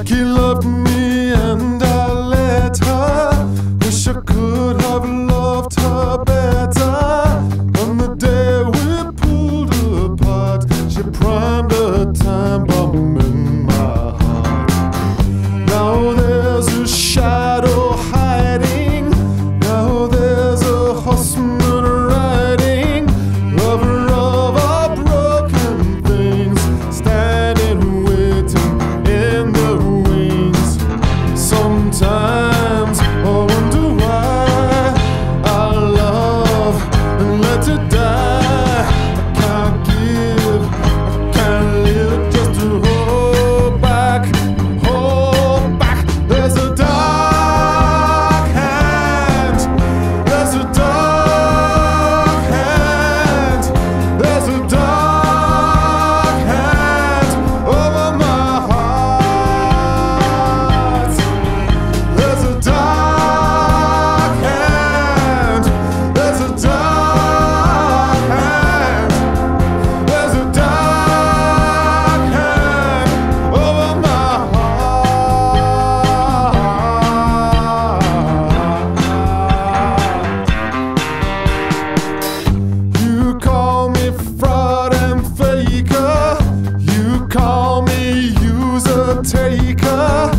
like he loved me and I let her. Wish I could have loved her better. On the day we pulled apart, she primed a time bomb in my heart. Now there's a shadow hiding. Now there's a horseman riding. Lover of our broken things, standing waiting in the wings. Sometimes I wonder why I love and let it die. I can't give, I can't live just to hold back, hold back. There's a dark hand, there's a dark hand, there's a dark hand over my heart. There's a dark hand, there's a dark hand, there's a dark hand over my heart. You call me fraud and faker. You call me user taker.